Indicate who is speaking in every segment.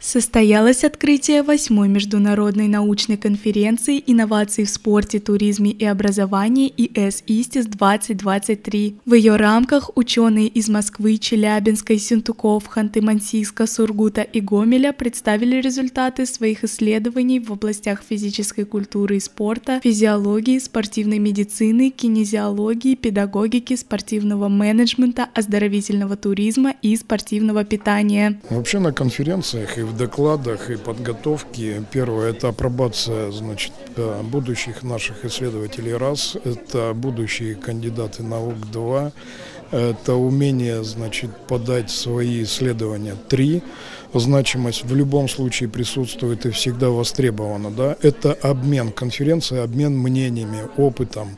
Speaker 1: Состоялось открытие 8-й международной научной конференции «Инновации в спорте, туризме и образовании ИС-2023». В ее рамках ученые из Москвы, Челябинска, Сентуков, Ханты-Мансийска, Сургута и Гомеля представили результаты своих исследований в областях физической культуры и спорта, физиологии, спортивной медицины, кинезиологии, педагогики, спортивного менеджмента, оздоровительного туризма и спортивного питания.
Speaker 2: Вообще на конференциях и в докладах, и подготовке первое – это апробация, будущих наших исследователей раз, это будущие кандидаты наук два, это умение, подать свои исследования три. Значимость в любом случае присутствует и всегда востребована, да? Это обмен, конференция, обмен мнениями, опытом,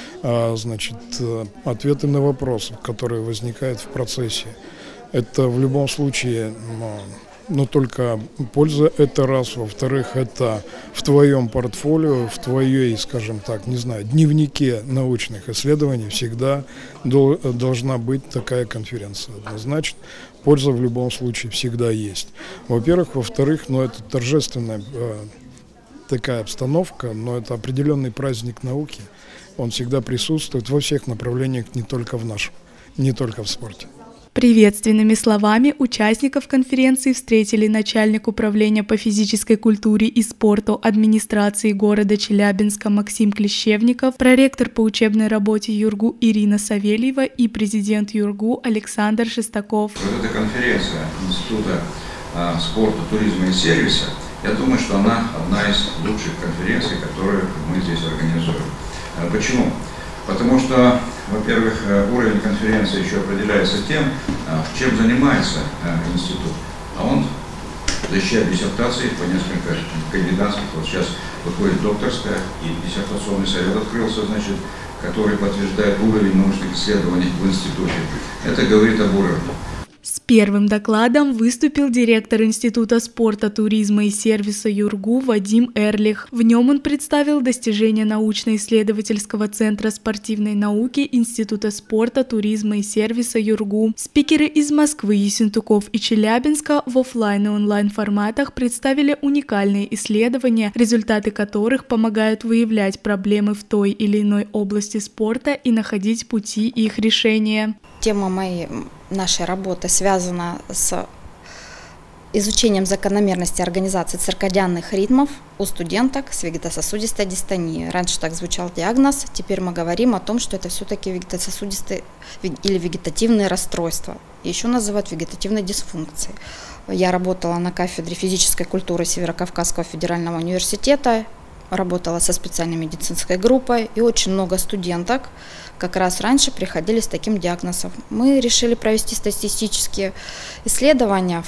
Speaker 2: ответы на вопросы, которые возникают в процессе. Это в любом случае, но только польза – это раз. Во-вторых, это в твоем портфолио, в твоей, дневнике научных исследований всегда должна быть такая конференция. Однозначно, польза в любом случае всегда есть. Во-первых. Во-вторых, это торжественная такая обстановка, но это определенный праздник науки. Он всегда присутствует во всех направлениях, не только в нашем, не только в спорте.
Speaker 1: Приветственными словами участников конференции встретили начальник управления по физической культуре и спорту администрации города Челябинска Максим Клещевников, проректор по учебной работе ЮрГУ Ирина Савельева и президент ЮрГУ Александр Шестаков.
Speaker 3: Вот эта конференция Института спорта, туризма и сервиса, я думаю, что она одна из лучших конференций, которые мы здесь организуем. Почему? Потому что, во-первых, уровень конференции еще определяется тем, чем занимается институт. А он защищает диссертации по несколько кандидатских. Вот сейчас выходит докторская, и диссертационный совет открылся, который подтверждает уровень научных исследований в институте. Это говорит об уровне.
Speaker 1: С первым докладом выступил директор Института спорта, туризма и сервиса ЮрГУ Вадим Эрлих. В нем он представил достижения научно-исследовательского центра спортивной науки Института спорта, туризма и сервиса ЮрГУ. Спикеры из Москвы, Ессентуков и Челябинска в офлайн и онлайн форматах представили уникальные исследования, результаты которых помогают выявлять проблемы в той или иной области спорта и находить пути их решения.
Speaker 4: Тема нашей работы связана с изучением закономерности организации циркадианных ритмов у студенток с вегетососудистой дистонией. Раньше так звучал диагноз, теперь мы говорим о том, что это все-таки вегетососудистые или вегетативные расстройства. Еще называют вегетативной дисфункцией. Я работала на кафедре физической культуры Северокавказского федерального университета, работала со специальной медицинской группой, и очень много студенток как раз раньше приходили с таким диагнозом. Мы решили провести статистические исследования,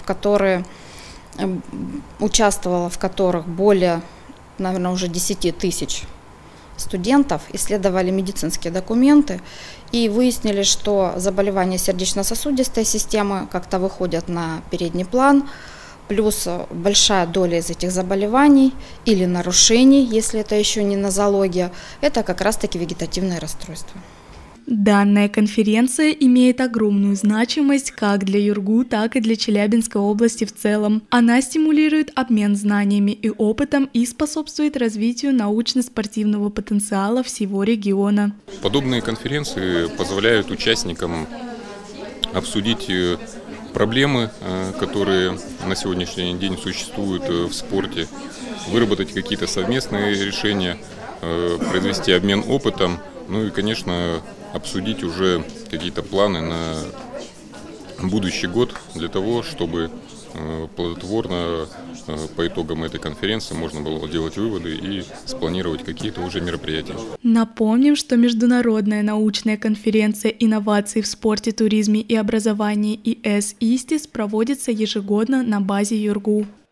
Speaker 4: участвовало в которых более, наверное, уже 10 тысяч студентов, исследовали медицинские документы и выяснили, что заболевания сердечно-сосудистой системы как-то выходят на передний план. Плюс большая доля из этих заболеваний или нарушений, если это еще не нозология, это как раз-таки вегетативное расстройство.
Speaker 1: Данная конференция имеет огромную значимость как для ЮрГУ, так и для Челябинской области в целом. Она стимулирует обмен знаниями и опытом и способствует развитию научно-спортивного потенциала всего региона.
Speaker 5: Подобные конференции позволяют участникам обсудить проблемы, которые на сегодняшний день существуют в спорте, выработать какие-то совместные решения, произвести обмен опытом, и, конечно, обсудить уже какие-то планы на будущий год для того, чтобы плодотворно по итогам этой конференции можно было делать выводы и спланировать какие-то уже мероприятия.
Speaker 1: Напомним, что Международная научная конференция «Инновации в спорте, туризме и образовании ИС-ИСТИС» проводится ежегодно на базе ЮрГУ.